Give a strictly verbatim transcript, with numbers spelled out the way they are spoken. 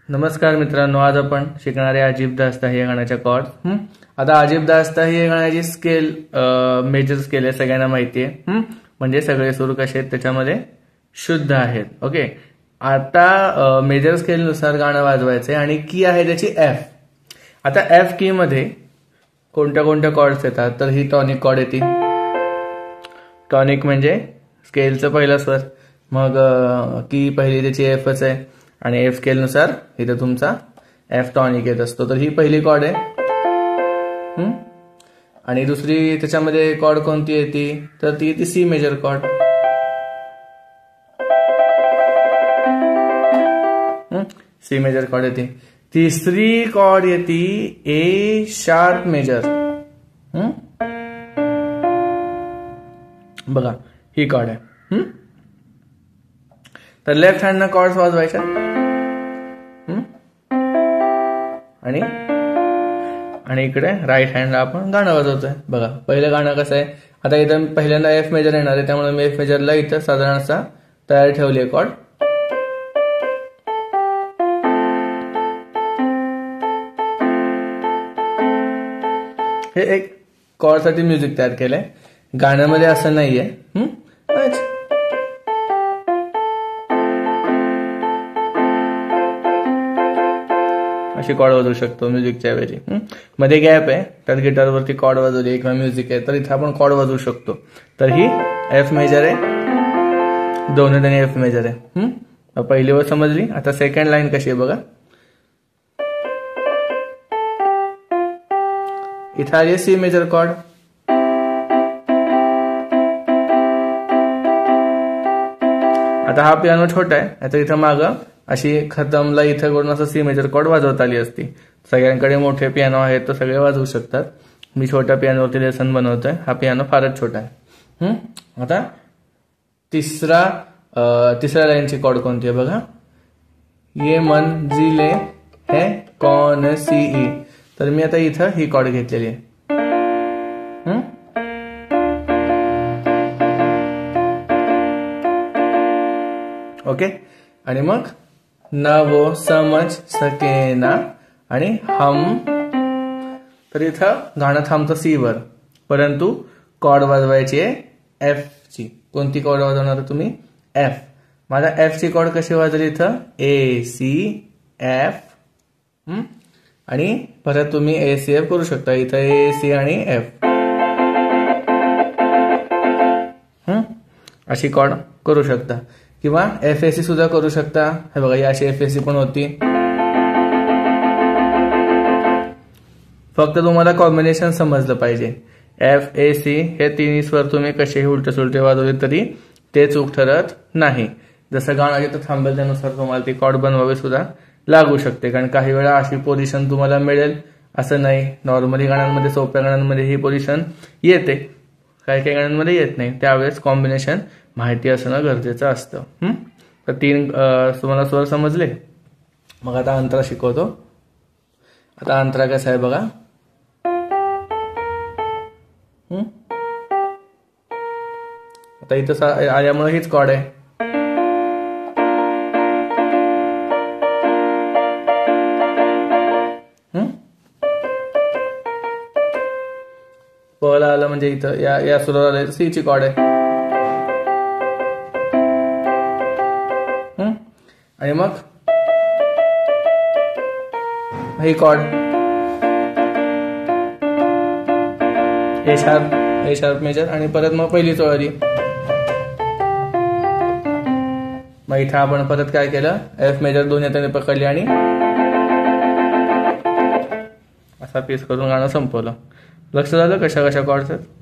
नमस्कार मित्रांनो, आज आपण शिकणारे अजीब दास्ता या गाण्याच्या कॉर्ड. आता अजीब दास्ता ही गाण्याची स्केल मेजर स्केल आहे, सगळ्यांना माहिती आहे. म्हणजे सगळे सूर कसे आहेत त्याच्यामध्ये शुद्ध आहेत. ओके, आता मेजर स्केल नुसार गाणं वाजवायचंय आणि की आहे त्याची एफ. आता एफ की मध्ये कोणत्या कोणत्या कॉर्ड्स येतात तर ही टॉनिक कॉर्ड येते. टॉनिक म्हणजे स्केलचं पहिला स्वर, मग की पहिली त्याची एफच आहे आणि एफ स्केल नुसार इथे तुमचा एफ टॉनिक येत असतो. तर ही पहिली कॉर्ड आहे. आणि दुसरी त्याच्यामध्ये कॉर्ड कोणती येते तर ती येते C major chord. C major chord येते. तिसरी कॉर्ड येते ए शार्प मेजर. बघा ही कॉर्ड आहे. तर लेफ्ट हँड ना कॉर्ड्स वाजवायच्या आणि आणि इकडे राईट हँडला आपण गाणं वाजवतोय. बघा पहिलं गाणं कसं आहे. आता इथं पहिल्यांदा एफ मेजर येणार आहे, त्यामुळे मी एफ मेजरला इथं साधारण असा तयार ठेवली आहे कॉर्ड. हे एक कॉर्ड साठी म्युझिक तयार केलंय. गाण्यामध्ये असं नाहीये. अशी कॉर्ड वाजवू शकतो म्युझिकच्या ऐवजी. मध्ये गॅप आहे, त्यात गिटारवरती कॉर्ड वाजवली किंवा म्युझिक आहे तर इथं आपण कॉर्ड वाजवू शकतो. तर ही एफ मेजर आहे, दोन्ही त्यांनी एफ मेजर आहे. पहिली वर समजली. आता सेकंड लाईन कशी आहे बघा. इथं आली सी मेजर कॉर्ड. आता हा पियानो छोटा आहे, आता इथं मागं अशी खतमला इथं करून असं सी मेजर कॉर्ड वाजवता आली असती. सगळ्यांकडे मोठे पियानो आहेत तर सगळे वाजवू शकतात. मी छोट्या पियानोवरती लेसन बनवतोय. हा पियानो फारच छोटा आहे. आता तिसरा तिसऱ्या लाईनची कॉर्ड कोणती आहे बघा. ये मंजिले है कौन सी ई. तर मी आता इथं ही कॉर्ड घेतलेली आहे. ओके, आणि मग ना वो समझ सके ना आणि हम. तर इथं गाणं थांबतं सी वर, परंतु कॉर्ड वाजवायची आहे एफ ची. कोणती कॉर्ड वाजवणार तुम्ही? एफ. माझा एफ ची कॉर्ड कशी वाजली इथं? A C F. आणि परत तुम्ही ए सी एफ करू शकता. इथं ए सी आणि एफ अशी कॉर्ड करू शकता, किंवा एफ एसी सुद्धा करू शकता. हे बघा ही अशी एफ एसी पण होती. फक्त तुम्हाला कॉम्बिनेशन समजलं पाहिजे. एफ ए सी हे तिन्ही स्वर तुम्ही कसेही उलटे सुलटे वाजवले तरी ते चूक ठरत नाही. जसं गाणं जिथं थांबेल त्यानुसार तुम्हाला ती कॉर्ड बनवावी सुद्धा लागू शकते, कारण काही वेळा अशी पोझिशन तुम्हाला मिळेल असं नाही. नॉर्मली गाण्यांमध्ये, सोप्या गाण्यांमध्ये ही पोझिशन येते, काही काही गाण्यांमध्ये येत नाही. त्यावेळेस कॉम्बिनेशन माहिती असणं गरजेचं असतं. तर तीन तुम्हाला स्वर समजले. मग आता अंतरा शिकवतो. आता अंतरा कसा आहे बघा. आता इथं आल्यामुळे हीच कॉर्ड आहे. पला आलं म्हणजे इथं या या सुरावर आलं सी ची कॉर्ड आहे. आणि मग ही chord A sharp A sharp major आणि परत मग पहिली चोळी. मग इथं आपण परत काय केलं, एफ मेजर दोन हाताने पकडली आणि असा पीस करून गाणं संपवलं. लक्ष झालं कशा कशा कॉर्ड्स आहेत.